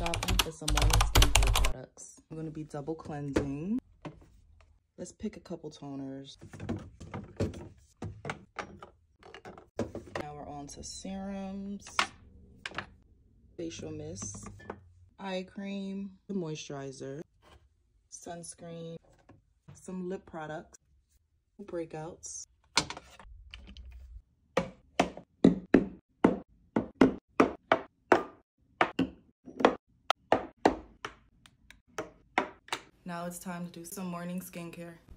shopping for some morning skincare products. I'm going to be double cleansing. Let's pick a couple toners. Now we're on to serums, facial mist, eye cream, the moisturizer, sunscreen, some lip products, breakouts. Now it's time to do some morning skincare.